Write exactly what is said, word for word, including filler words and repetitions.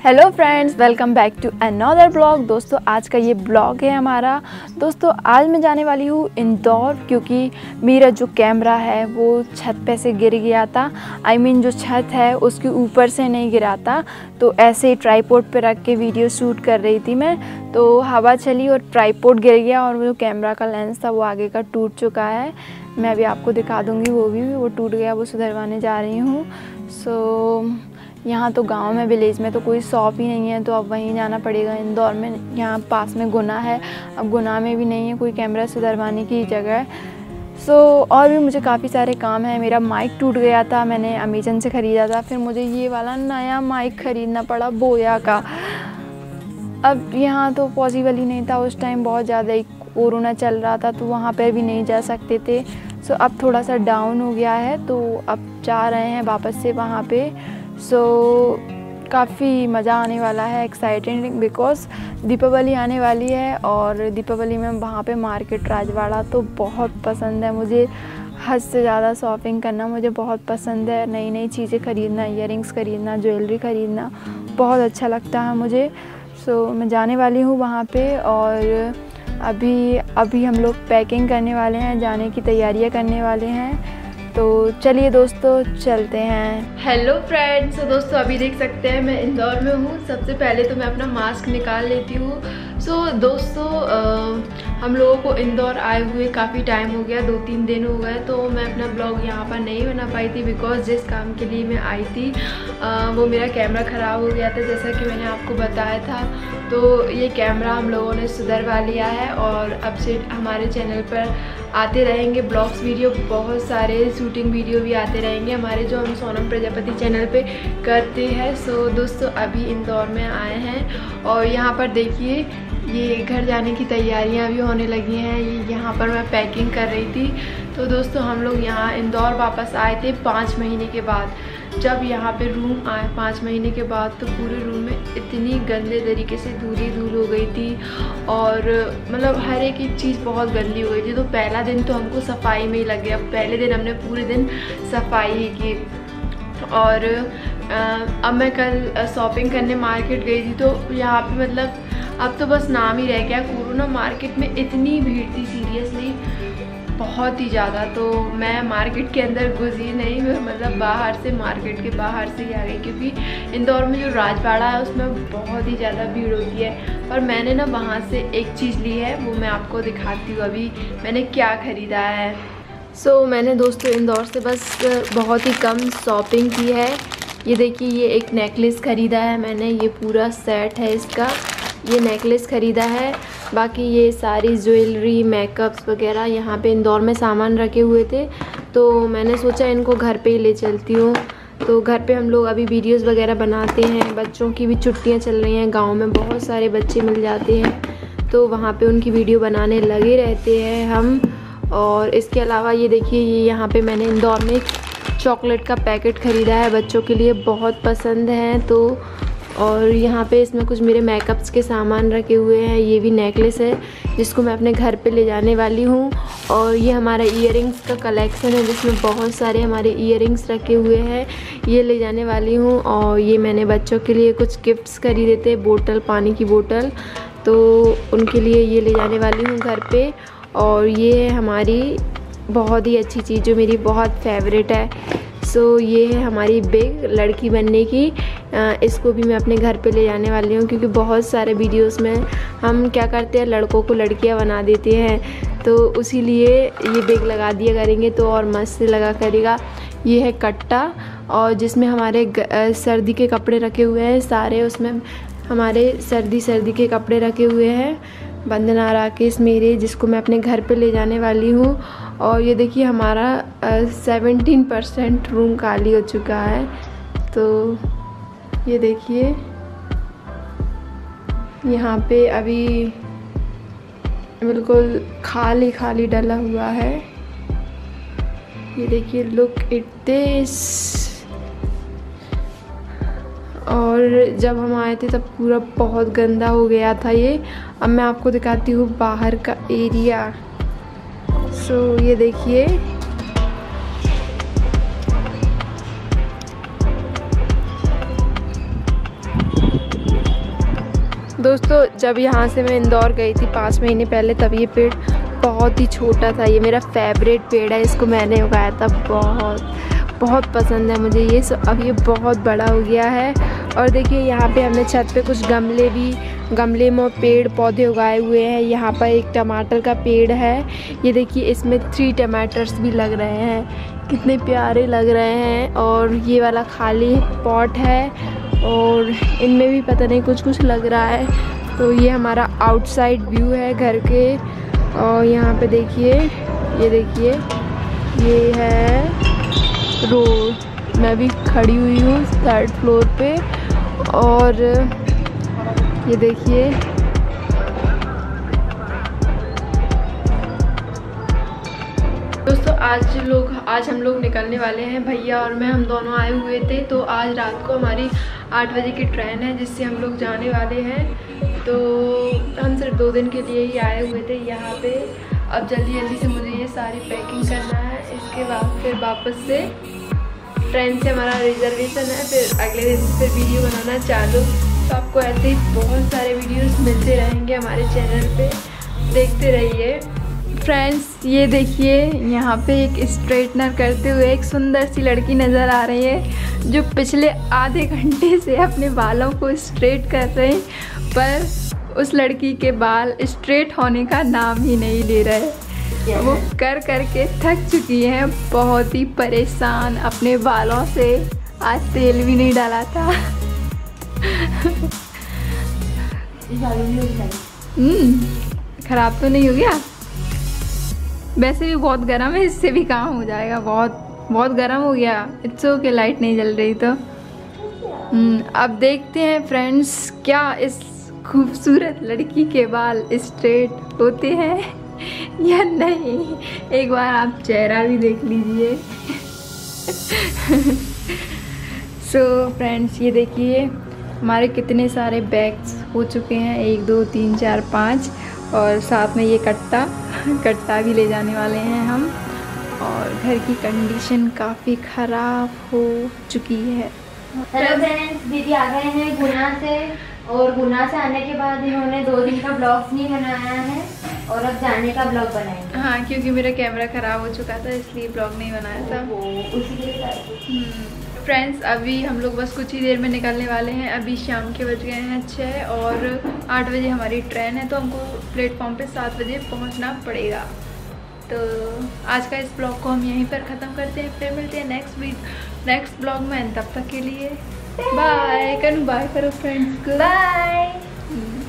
Hello friends, welcome back to another blog. दोस्तों आज का ये ब्लॉग है हमारा। दोस्तों आज मैं जाने वाली हूँ इंदौर, क्योंकि मेरा जो कैमरा है वो छत पे से गिर गया था। आई I मीन mean, जो छत है उसके ऊपर से नहीं गिरा था, तो ऐसे ही ट्राईपोड पे रख के वीडियो शूट कर रही थी मैं, तो हवा चली और ट्राईपोड गिर गया और जो कैमरा का लेंस था वो आगे का टूट चुका है। मैं अभी आपको दिखा दूँगी, वो भी वो टूट गया, वो सुधरवाने जा रही हूँ। सो यहाँ तो गांव में, विलेज में तो कोई शॉप ही नहीं है, तो अब वहीं जाना पड़ेगा। इंदौर में यहाँ पास में गुना है, अब गुना में भी नहीं है कोई कैमरा सुधरवाने की जगह। सो so, और भी मुझे काफ़ी सारे काम हैं। मेरा माइक टूट गया था, मैंने अमेजन से ख़रीदा था, फिर मुझे ये वाला नया माइक ख़रीदना पड़ा बोया का। अब यहाँ तो पॉसिबल ही नहीं था उस टाइम, बहुत ज़्यादा ही कोरोना चल रहा था, तो वहाँ पर भी नहीं जा सकते थे। सो so, अब थोड़ा सा डाउन हो गया है, तो अब जा रहे हैं वापस से वहाँ पर। सो so, काफ़ी मज़ा आने वाला है, एक्साइटेड, बिकॉज़ दीपावली आने वाली है और दीपावली में वहाँ पे मार्केट राजवाड़ा तो बहुत पसंद है मुझे। हद से ज़्यादा शॉपिंग करना मुझे बहुत पसंद है, नई नई चीज़ें ख़रीदना, इयररिंग्स ख़रीदना, ज्वेलरी ख़रीदना बहुत अच्छा लगता है मुझे। सो so, मैं जाने वाली हूँ वहाँ पे और अभी अभी हम लोग पैकिंग करने वाले हैं, जाने की तैयारियाँ करने वाले हैं। तो चलिए दोस्तों चलते हैं। हेलो फ्रेंड्स, तो दोस्तों अभी देख सकते हैं मैं इंदौर में हूँ। सबसे पहले तो मैं अपना मास्क निकाल लेती हूँ। सो दोस्तों आ, हम लोगों को इंदौर आए हुए काफ़ी टाइम हो गया, दो तीन दिन हो गए, तो मैं अपना ब्लॉग यहाँ पर नहीं बना पाई थी, बिकॉज़ जिस काम के लिए मैं आई थी आ, वो मेरा कैमरा ख़राब हो गया था, जैसा कि मैंने आपको बताया था। तो ये कैमरा हम लोगों ने सुधरवा लिया है और अब से हमारे चैनल पर आते रहेंगे ब्लॉग्स वीडियो, बहुत सारे शूटिंग वीडियो भी आते रहेंगे हमारे, जो हम सोनम प्रजापति चैनल पे करते हैं। सो दोस्तों अभी इंदौर में आए हैं और यहाँ पर देखिए ये घर जाने की तैयारियाँ भी होने लगी हैं। ये यहाँ पर मैं पैकिंग कर रही थी। तो दोस्तों हम लोग यहाँ इंदौर वापस आए थे पाँच महीने के बाद। जब यहाँ पे रूम आए पाँच महीने के बाद, तो पूरे रूम में इतनी गंदे तरीके से धूली धूल हो गई थी और मतलब हर एक एक चीज़ बहुत गंदी हो गई थी। तो पहला दिन तो हमको सफाई में ही लग गया, पहले दिन हमने पूरे दिन सफाई ही की। और अब मैं कल शॉपिंग करने मार्केट गई थी, तो यहाँ पे मतलब अब तो बस नाम ही रह गया कोरोना। मार्केट में इतनी भीड़ थी, सीरियसली बहुत ही ज़्यादा। तो मैं मार्केट के अंदर घुसी नहीं, मतलब बाहर से, मार्केट के बाहर से ही आ गई, क्योंकि इंदौर में जो राजवाड़ा है उसमें बहुत ही ज़्यादा भीड़ होती है। पर मैंने ना वहाँ से एक चीज़ ली है, वो मैं आपको दिखाती हूँ अभी मैंने क्या ख़रीदा है। सो so, मैंने दोस्तों इंदौर से बस बहुत ही कम शॉपिंग की है। ये देखिए ये एक नेकलेस ख़रीदा है मैंने, ये पूरा सेट है इसका, ये नेकलेस ख़रीदा है। बाकी ये सारी ज्वेलरी, मेकअप्स वगैरह यहाँ पे इंदौर में सामान रखे हुए थे, तो मैंने सोचा इनको घर पे ही ले चलती हूँ। तो घर पे हम लोग अभी वीडियोस वगैरह बनाते हैं, बच्चों की भी छुट्टियाँ चल रही हैं, गांव में बहुत सारे बच्चे मिल जाते हैं, तो वहाँ पे उनकी वीडियो बनाने लगे रहते हैं हम। और इसके अलावा ये देखिए ये यहाँ पर मैंने इंदौर में चॉकलेट का पैकेट ख़रीदा है, बच्चों के लिए बहुत पसंद है। तो और यहाँ पे इसमें कुछ मेरे मेकअप्स के सामान रखे हुए हैं। ये भी नेकलेस है जिसको मैं अपने घर पे ले जाने वाली हूँ। और ये हमारा इयररिंग्स का कलेक्शन है, जिसमें बहुत सारे हमारे इयररिंग्स रखे हुए हैं, ये ले जाने वाली हूँ। और ये मैंने बच्चों के लिए कुछ गिफ्ट्स खरीदे थे, बोतल, पानी की बोतल, तो उनके लिए ये ले जाने वाली हूँ घर पर। और ये है हमारी बहुत ही अच्छी चीज़ जो मेरी बहुत फेवरेट है। सो so, ये है हमारी बिग लड़की बनने की, आ, इसको भी मैं अपने घर पे ले जाने वाली हूँ, क्योंकि बहुत सारे वीडियोस में हम क्या करते हैं, लड़कों को लड़कियाँ बना देते हैं, तो उसी लिए ये बिग लगा दिया करेंगे तो और मस्त से लगा करेगा। ये है कट्टा, और जिसमें हमारे ग, सर्दी के कपड़े रखे हुए हैं सारे, उसमें हमारे सर्दी सर्दी के कपड़े रखे हुए हैं। वंदना राकेश मेरे, जिसको मैं अपने घर पे ले जाने वाली हूँ। और ये देखिए हमारा सेवेंटीन परसेंट रूम खाली हो चुका है, तो ये देखिए यहाँ पे अभी बिल्कुल खाली खाली डला हुआ है। ये देखिए लुक इट दिस। और जब हम आए थे तब पूरा बहुत गंदा हो गया था ये। अब मैं आपको दिखाती हूँ बाहर का एरिया। सो so, ये देखिए दोस्तों जब यहाँ से मैं इंदौर गई थी पाँच महीने पहले, तब ये पेड़ बहुत ही छोटा था। ये मेरा फेवरेट पेड़ है, इसको मैंने उगाया था। बहुत बहुत पसंद है मुझे ये। सो अब ये बहुत बड़ा हो गया है। और देखिए यहाँ पे हमने छत पे कुछ गमले भी गमले में पेड़ पौधे उगाए हुए हैं। यहाँ पर एक टमाटर का पेड़ है। ये देखिए इसमें थ्री टमाटर्स भी लग रहे हैं, कितने प्यारे लग रहे हैं। और ये वाला खाली पॉट है और इनमें भी पता नहीं कुछ कुछ लग रहा है। तो ये हमारा आउटसाइड व्यू है घर के। और यहाँ पे देखिए, ये देखिए ये है रोड। मैं भी खड़ी हुई हूँ थर्ड फ्लोर पे। और ये देखिए दोस्तों आज लोग आज हम लोग निकलने वाले हैं, भैया और मैं, हम दोनों आए हुए थे। तो आज रात को हमारी आठ बजे की ट्रेन है जिससे हम लोग जाने वाले हैं। तो हम सिर्फ दो दिन के लिए ही आए हुए थे यहाँ पे। अब जल्दी जल्दी से मुझे ये सारी पैकिंग करना है, इसके बाद फिर वापस से ट्रेन से हमारा रिजर्वेशन है। फिर अगले दिन फिर वीडियो बनाना चालू। तो आपको ऐसे ही बहुत सारे वीडियोस मिलते रहेंगे हमारे चैनल पे, देखते रहिए। फ्रेंड्स ये देखिए यहाँ पे एक स्ट्रेटनर करते हुए एक सुंदर सी लड़की नज़र आ रही है, जो पिछले आधे घंटे से अपने बालों को स्ट्रेट कर रहे हैं, पर उस लड़की के बाल स्ट्रेट होने का नाम ही नहीं ले रहे। वो कर कर के थक चुकी हैं, बहुत ही परेशान अपने बालों से। आज तेल भी नहीं डाला था। खराब तो नहीं हो गया? वैसे भी बहुत गर्म है, इससे भी काम हो जाएगा। बहुत बहुत गर्म हो गया। इट्स ओके, लाइट नहीं जल रही तो। अब देखते हैं फ्रेंड्स क्या इस खूबसूरत लड़की के बाल स्ट्रेट होते हैं या नहीं। एक बार आप चेहरा भी देख लीजिए। सो so, फ्रेंड्स ये देखिए हमारे कितने सारे बैग्स हो चुके हैं, एक दो तीन चार पाँच, और साथ में ये कट्टा कट्टा भी ले जाने वाले हैं हम। और घर की कंडीशन काफ़ी ख़राब हो चुकी है। हेलो फ्रेंड्स, दीदी आ गए हैं गुना से, और गुना से आने के बाद इन्होंने दो दिन का ब्लॉग्स नहीं बनाया है और अब जाने का ब्लॉग बनाएंगे। हाँ, क्योंकि मेरा कैमरा ख़राब हो चुका था इसलिए ब्लॉग नहीं बनाया था। उसी के फ्रेंड्स अभी हम लोग बस कुछ ही देर में निकलने वाले हैं। अभी शाम के बज गए हैं छः और आठ बजे हमारी ट्रेन है, तो हमको प्लेटफॉर्म पे सात बजे पहुंचना पड़ेगा। तो आज का इस ब्लॉग को हम यहीं पर ख़त्म करते हैं। फिर मिलते हैं नेक्स्ट वीक नेक्स्ट ब्लॉग में। तब तक के लिए बाय। करूँ बाय करो फ्रेंड्स को। बाय।